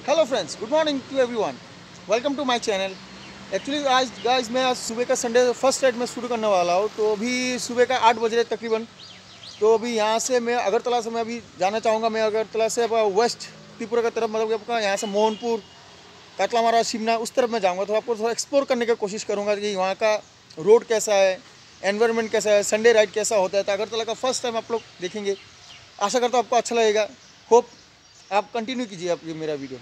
Hello friends, good morning to everyone. Welcome to my channel. Actually आज guys मैं आज सुबह का संडे फर्स्ट राइड में शुरू करने वाला हूँ। तो अभी सुबह का 8 बज रहे तकरीबन। तो अभी यहाँ से मैं अगरतला से मैं अभी जाना चाहूँगा। मैं अगरतला से अब वेस्ट त्रिपुरा की तरफ, मतलब आपका यहाँ से मोहनपुर, काटलामारा, शिमना उस तरफ मैं जाऊँगा। तो आपको थोड़ा एक्सप्लोर करने की कोशिश करूँगा कि वहाँ का रोड कैसा है, एनवायरनमेंट कैसा है, संडे राइड कैसा होता है। तो अगरतला का फर्स्ट टाइम आप लोग देखेंगे। आशा करता हूँ आपको अच्छा लगेगा। होप आप कंटिन्यू कीजिए आप ये मेरा वीडियो।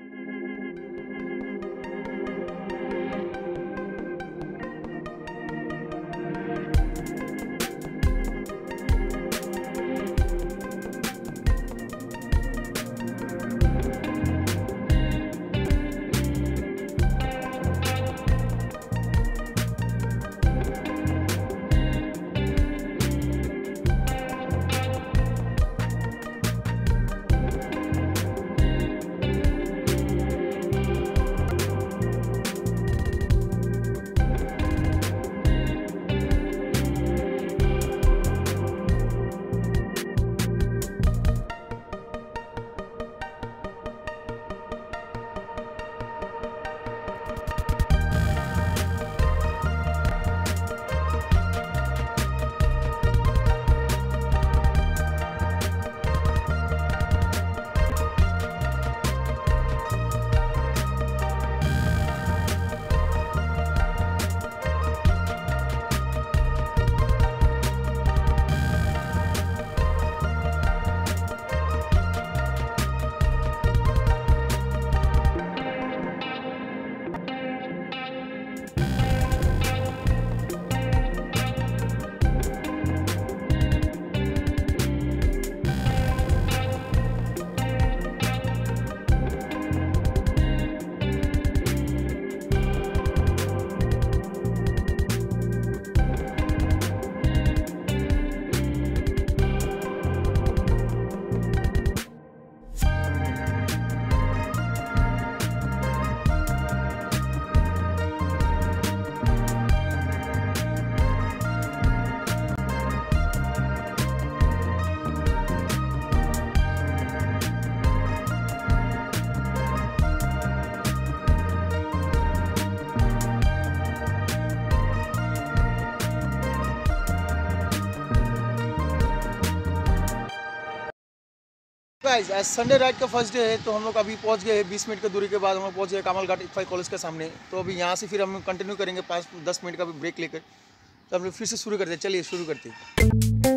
गाइस आज संडे राइड का फर्स्ट डे है। तो हम लोग अभी पहुंच गए हैं। 20 मिनट की दूरी के बाद हम लोग पहुंच गए कमल घाट इक्फाई कॉलेज के सामने। तो अभी यहाँ से फिर हम कंटिन्यू करेंगे 5-10 मिनट का भी ब्रेक लेकर। तो हम लोग फिर से शुरू करते हैं। चलिए शुरू करते हैं।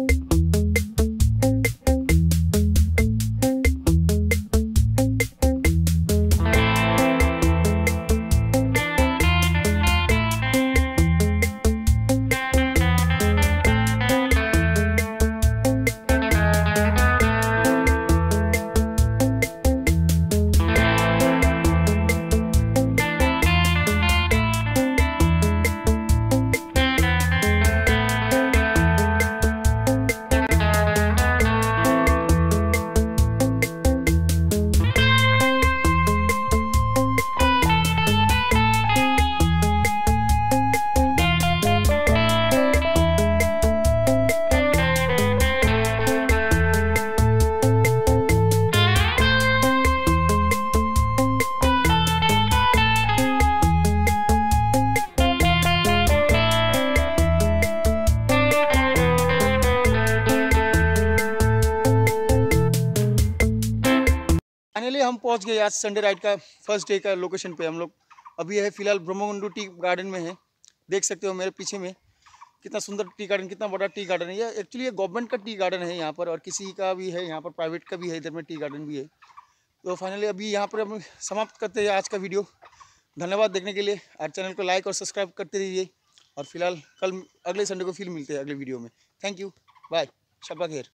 फाइनली हम पहुंच गए आज संडे राइड का फर्स्ट डे का लोकेशन पे। हम लोग अभी है फिलहाल ब्रह्मकुंडू टी गार्डन में है। देख सकते हो मेरे पीछे में कितना सुंदर टी गार्डन, कितना बड़ा टी गार्डन है। ये एक्चुअली ये गवर्नमेंट का टी गार्डन है यहाँ पर, और किसी का भी है यहाँ पर, प्राइवेट का भी है, इधर में टी गार्डन भी है। तो फाइनली अभी यहाँ पर हम समाप्त करते हैं आज का वीडियो। धन्यवाद देखने के लिए। और चैनल को लाइक और सब्सक्राइब करते रहिए। और फिलहाल कल अगले संडे को फिर मिलते हैं अगले वीडियो में। थैंक यू, बाय, शब्बा खैर।